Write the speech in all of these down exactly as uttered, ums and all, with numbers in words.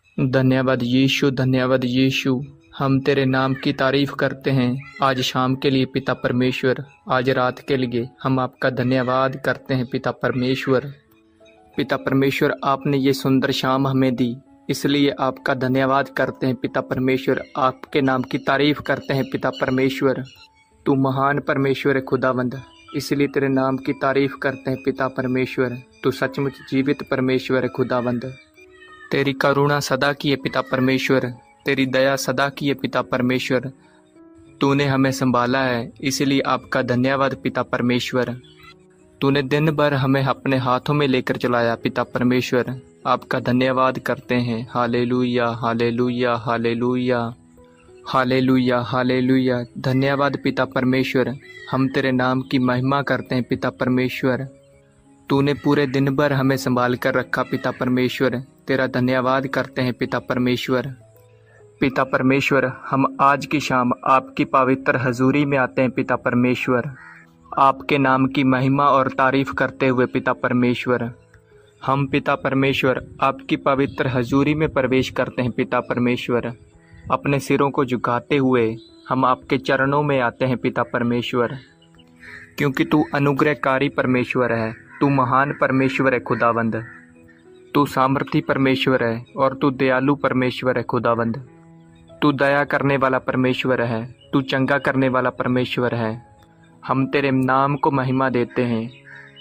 धन्यवाद यीशु, धन्यवाद यीशु। हम तेरे नाम की तारीफ करते हैं आज शाम के लिए पिता परमेश्वर, आज रात के लिए हम आपका धन्यवाद करते हैं पिता परमेश्वर। पिता परमेश्वर, आपने ये सुंदर शाम हमें दी, इसलिए आपका धन्यवाद करते हैं पिता परमेश्वर। आपके नाम की तारीफ करते हैं पिता परमेश्वर। तू महान परमेश्वर है खुदावंद, इसलिए तेरे नाम की तारीफ करते हैं पिता परमेश्वर। तू सचमुच जीवित परमेश्वर है खुदावंद। तेरी करुणा सदा की है पिता परमेश्वर, तेरी दया सदा की है पिता परमेश्वर। तूने हमें संभाला है, इसलिए आपका धन्यवाद पिता परमेश्वर। तूने दिन भर हमें अपने हाथों में लेकर चलाया पिता परमेश्वर, आपका धन्यवाद करते हैं। Hallelujah, hallelujah, hallelujah, hallelujah, hallelujah. धन्यवाद पिता परमेश्वर। हम तेरे नाम की महिमा करते हैं पिता परमेश्वर। तूने पूरे दिन भर हमें संभाल कर रखा पिता परमेश्वर, तेरा धन्यवाद करते हैं पिता परमेश्वर। पिता परमेश्वर, हम आज की शाम आपकी पवित्र हजूरी में आते हैं पिता परमेश्वर, आपके नाम की महिमा और तारीफ करते हुए पिता परमेश्वर। हम पिता परमेश्वर आपकी पवित्र हजूरी में प्रवेश करते हैं पिता परमेश्वर। अपने सिरों को झुकाते हुए हम आपके चरणों में आते हैं पिता परमेश्वर, क्योंकि तू अनुग्रहकारी परमेश्वर है, तू महान परमेश्वर है खुदावंद। तू सामर्थी परमेश्वर है और तू दयालु परमेश्वर है खुदावंद। तू दया करने वाला परमेश्वर है, तू चंगा करने वाला परमेश्वर है। हम तेरे नाम को महिमा देते हैं,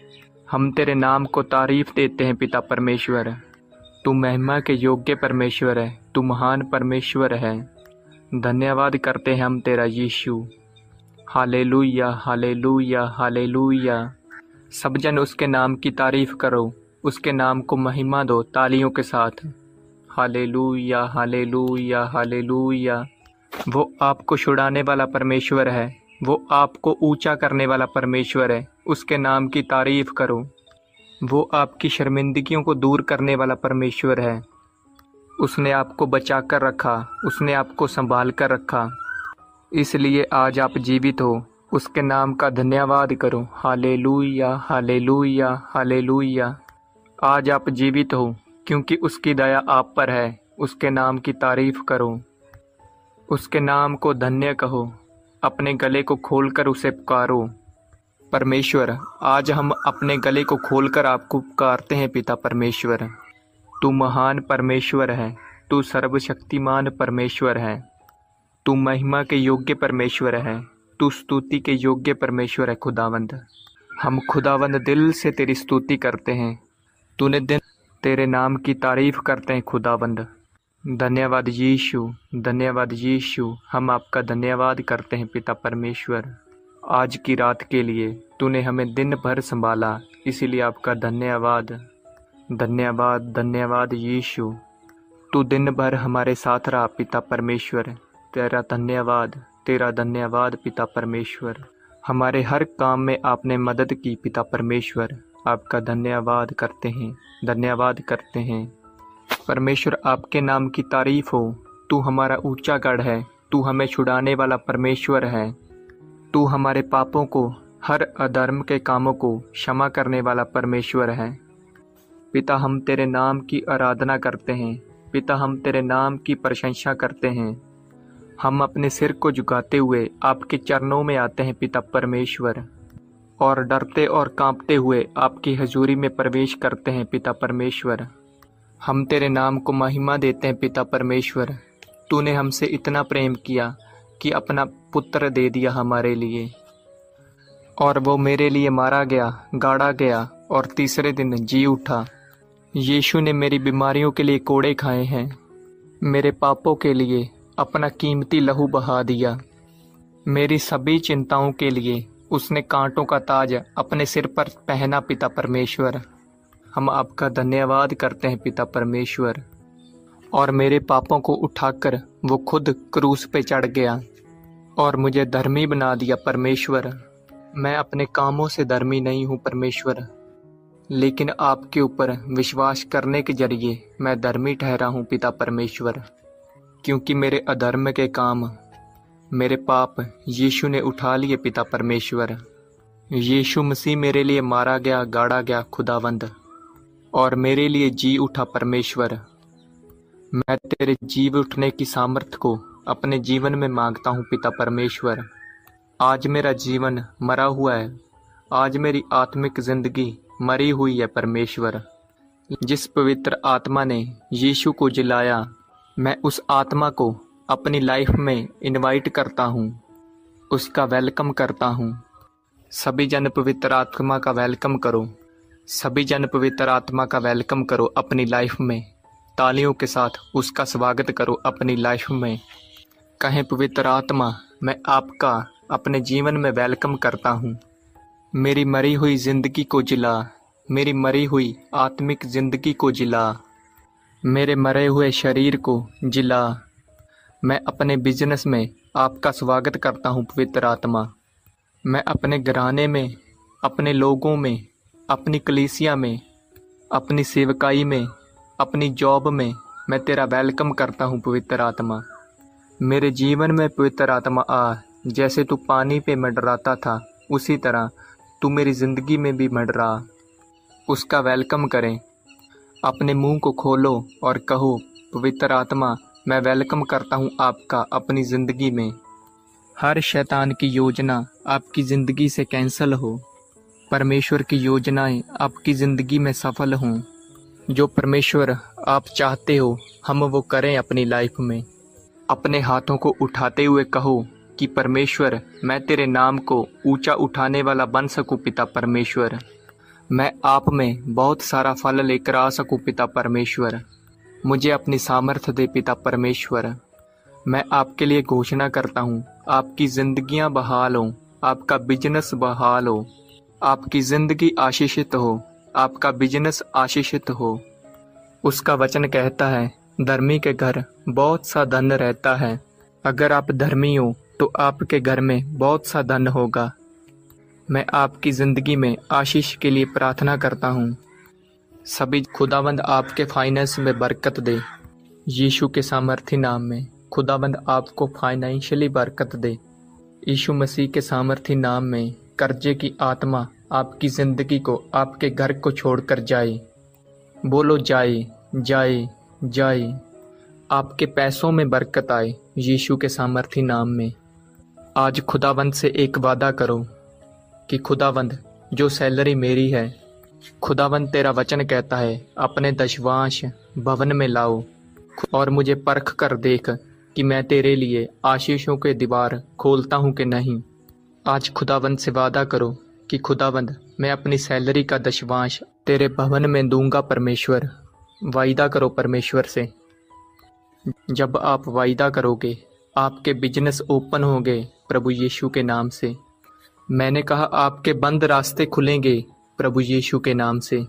हम तेरे नाम को तारीफ देते हैं पिता परमेश्वर। तू महिमा के योग्य परमेश्वर है, तू महान परमेश्वर है। धन्यवाद करते हैं हम तेरा यीशु। Hallelujah, hallelujah, hallelujah. सब जन उसके नाम की तारीफ करो, उसके नाम को महिमा दो तालियों के साथ। Hallelujah, hallelujah, hallelujah. वो आपको छुड़ाने वाला परमेश्वर है, वो आपको ऊंचा करने वाला परमेश्वर है, उसके नाम की तारीफ करो। वो आपकी शर्मिंदगियों को दूर करने वाला परमेश्वर है। उसने आपको बचा कर रखा, उसने आपको संभाल कर रखा, इसलिए आज आप जीवित हो। उसके नाम का धन्यवाद करो। Hallelujah, hallelujah, hallelujah. आज आप जीवित हो क्योंकि उसकी दया आप पर है। उसके नाम की तारीफ करो, उसके नाम को धन्य कहो, अपने गले को खोलकर उसे पुकारो। परमेश्वर, आज हम अपने गले को खोलकर आपको पुकारते हैं पिता परमेश्वर। तू महान परमेश्वर है, तू सर्वशक्तिमान परमेश्वर है, तू महिमा के योग्य परमेश्वर है, तू स्तुति के योग्य परमेश्वर है खुदावंद। हम खुदावंद दिल से तेरी स्तुति करते हैं, तूने दिन तेरे नाम की तारीफ करते हैं खुदावंद। धन्यवाद यीशु, धन्यवाद यीशु। हम आपका धन्यवाद करते हैं पिता परमेश्वर, आज की रात के लिए तूने हमें दिन भर संभाला, इसीलिए आपका धन्यवाद, धन्यवाद, धन्यवाद यीशु। तू दिन भर हमारे साथ रहा पिता परमेश्वर, तेरा धन्यवाद, तेरा धन्यवाद पिता परमेश्वर। हमारे हर काम में आपने मदद की पिता परमेश्वर, आपका धन्यवाद करते हैं, धन्यवाद करते हैं। परमेश्वर, आपके नाम की तारीफ हो। तू हमारा ऊंचा गढ़ है, तू हमें छुड़ाने वाला परमेश्वर है, तू हमारे पापों को, हर अधर्म के कामों को क्षमा करने वाला परमेश्वर है। पिता, हम तेरे नाम की आराधना करते हैं, पिता हम तेरे नाम की प्रशंसा करते हैं। हम अपने सिर को झुकाते हुए आपके चरणों में आते हैं पिता परमेश्वर, और डरते और कांपते हुए आपकी हजूरी में प्रवेश करते हैं पिता परमेश्वर। हम तेरे नाम को महिमा देते हैं पिता परमेश्वर। तूने हमसे इतना प्रेम किया कि अपना पुत्र दे दिया हमारे लिए, और वो मेरे लिए मारा गया, गाड़ा गया और तीसरे दिन जी उठा। यीशु ने मेरी बीमारियों के लिए कोड़े खाए हैं, मेरे पापों के लिए अपना कीमती लहू बहा दिया। मेरी सभी चिंताओं के लिए उसने कांटों का ताज अपने सिर पर पहना पिता परमेश्वर। हम आपका धन्यवाद करते हैं पिता परमेश्वर। और मेरे पापों को उठाकर वो खुद क्रूस पे चढ़ गया और मुझे धर्मी बना दिया परमेश्वर। मैं अपने कामों से धर्मी नहीं हूँ परमेश्वर, लेकिन आपके ऊपर विश्वास करने के जरिए मैं धर्मी ठहरा हूँ पिता परमेश्वर, क्योंकि मेरे अधर्म के काम, मेरे पाप यीशु ने उठा लिए पिता परमेश्वर। यीशु मसीह मेरे लिए मारा गया, गाड़ा गया खुदावंद, और मेरे लिए जी उठा परमेश्वर। मैं तेरे जीव उठने की सामर्थ्य को अपने जीवन में मांगता हूँ पिता परमेश्वर। आज मेरा जीवन मरा हुआ है, आज मेरी आत्मिक जिंदगी मरी हुई है परमेश्वर। जिस पवित्र आत्मा ने यीशु को जिलाया, मैं उस आत्मा को अपनी लाइफ में इनवाइट करता हूँ, उसका वेलकम करता हूँ। सभी जन पवित्र आत्मा का वेलकम करो, सभी जन पवित्र आत्मा का वेलकम करो अपनी लाइफ में। तालियों के साथ उसका स्वागत करो अपनी लाइफ में। कहें, पवित्र आत्मा, मैं आपका अपने जीवन में वेलकम करता हूँ। मेरी मरी हुई जिंदगी को जिला, मेरी मरी हुई आत्मिक जिंदगी को जिला, मेरे मरे हुए शरीर को जिला। मैं अपने बिजनेस में आपका स्वागत करता हूँ पवित्र आत्मा। मैं अपने घराने में, अपने लोगों में, अपनी कलीसिया में, अपनी सेवकाई में, अपनी जॉब में मैं तेरा वेलकम करता हूँ पवित्र आत्मा। मेरे जीवन में पवित्र आत्मा आ, जैसे तू पानी पे मंडराता था उसी तरह तू मेरी ज़िंदगी में भी मंडरा। उसका वेलकम करें। अपने मुंह को खोलो और कहो, पवित्र आत्मा, मैं वेलकम करता हूँ आपका अपनी ज़िंदगी में। हर शैतान की योजना आपकी ज़िंदगी से कैंसल हो, परमेश्वर की योजनाएं आपकी ज़िंदगी में सफल हों। जो परमेश्वर आप चाहते हो हम वो करें अपनी लाइफ में। अपने हाथों को उठाते हुए कहो कि परमेश्वर, मैं तेरे नाम को ऊंचा उठाने वाला बन सकूं पिता परमेश्वर। मैं आप में बहुत सारा फल लेकर आ सकूं पिता परमेश्वर। मुझे अपनी सामर्थ्य दे पिता परमेश्वर। मैं आपके लिए घोषणा करता हूँ, आपकी ज़िंदगियाँ बहाल हों, आपका बिजनेस बहाल हो, आपकी ज़िंदगी आशीषित हो, आपका बिजनेस आशीषित हो। उसका वचन कहता है, धर्मी के घर बहुत सा धन रहता है। अगर आप धर्मी हो तो आपके घर में बहुत सा धन होगा। मैं आपकी ज़िंदगी में आशीष के लिए प्रार्थना करता हूँ। सभी खुदावंद आपके फाइनेंस में बरकत दे, यीशु के सामर्थी नाम में। खुदावंद आपको फाइनेंशियली बरकत दे, यीशु मसीह के सामर्थी नाम में। कर्जे की आत्मा आपकी ज़िंदगी को, आपके घर को छोड़कर जाए। बोलो, जाए जाए जाए। आपके पैसों में बरकत आए यीशु के सामर्थी नाम में। आज खुदावंद से एक वादा करो कि खुदावंद, जो सैलरी मेरी है, खुदावंद तेरा वचन कहता है अपने दशवांश भवन में लाओ और मुझे परख कर देख कि मैं तेरे लिए आशीषों के दीवार खोलता हूँ कि नहीं। आज खुदावंद से वादा करो कि खुदावंद, मैं अपनी सैलरी का दशवांश तेरे भवन में दूंगा परमेश्वर। वायदा करो परमेश्वर से। जब आप वायदा करोगे, आपके बिजनेस ओपन होंगे प्रभु यीशु के नाम से। मैंने कहा, आपके बंद रास्ते खुलेंगे प्रभु यीशु के नाम से।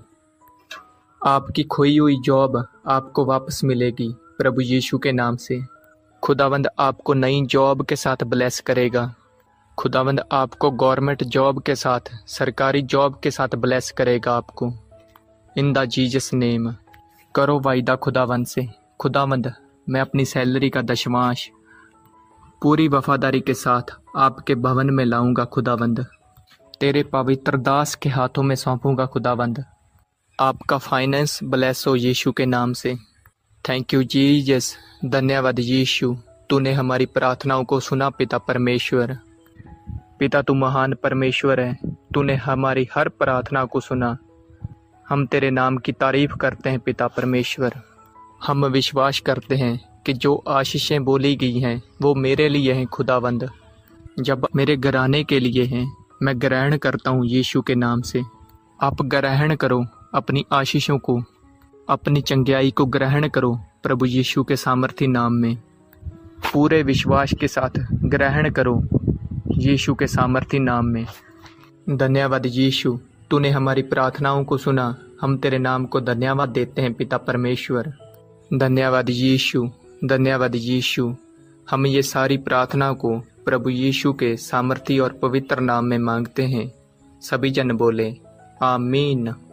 आपकी खोई हुई जॉब आपको वापस मिलेगी प्रभु यीशु के नाम से। खुदावंद आपको नई जॉब के साथ ब्लेस करेगा। खुदावंद आपको गवर्नमेंट जॉब के साथ, सरकारी जॉब के साथ ब्लेस करेगा आपको। In the Jesus name. करो वायदा खुदावंद से, खुदावंद, मैं अपनी सैलरी का दशवांश पूरी वफादारी के साथ आपके भवन में लाऊंगा खुदावंद। तेरे पवित्र दास के हाथों में सौंपूंगा खुदावंद। आपका फाइनेंस ब्लेस हो यीशु के नाम से। Thank you Jesus. धन्यवाद यीशु, तूने हमारी प्रार्थनाओं को सुना पिता परमेश्वर। पिता, तू महान परमेश्वर है, तूने हमारी हर प्रार्थना को सुना। हम तेरे नाम की तारीफ करते हैं पिता परमेश्वर। हम विश्वास करते हैं कि जो आशीषें बोली गई हैं वो मेरे लिए हैं खुदावंद। जब मेरे घराने के लिए हैं, मैं ग्रहण करता हूँ यीशु के नाम से। आप ग्रहण करो अपनी आशीषों को, अपनी चंगाई को ग्रहण करो प्रभु यीशु के सामर्थी नाम में। पूरे विश्वास के साथ ग्रहण करो यीशु के सामर्थी नाम में। धन्यवाद यीशु, तूने हमारी प्रार्थनाओं को सुना। हम तेरे नाम को धन्यवाद देते हैं पिता परमेश्वर। धन्यवाद यीशु, धन्यवाद यीशु। हम ये सारी प्रार्थना को प्रभु यीशु के सामर्थी और पवित्र नाम में मांगते हैं। सभी जन बोले आमीन।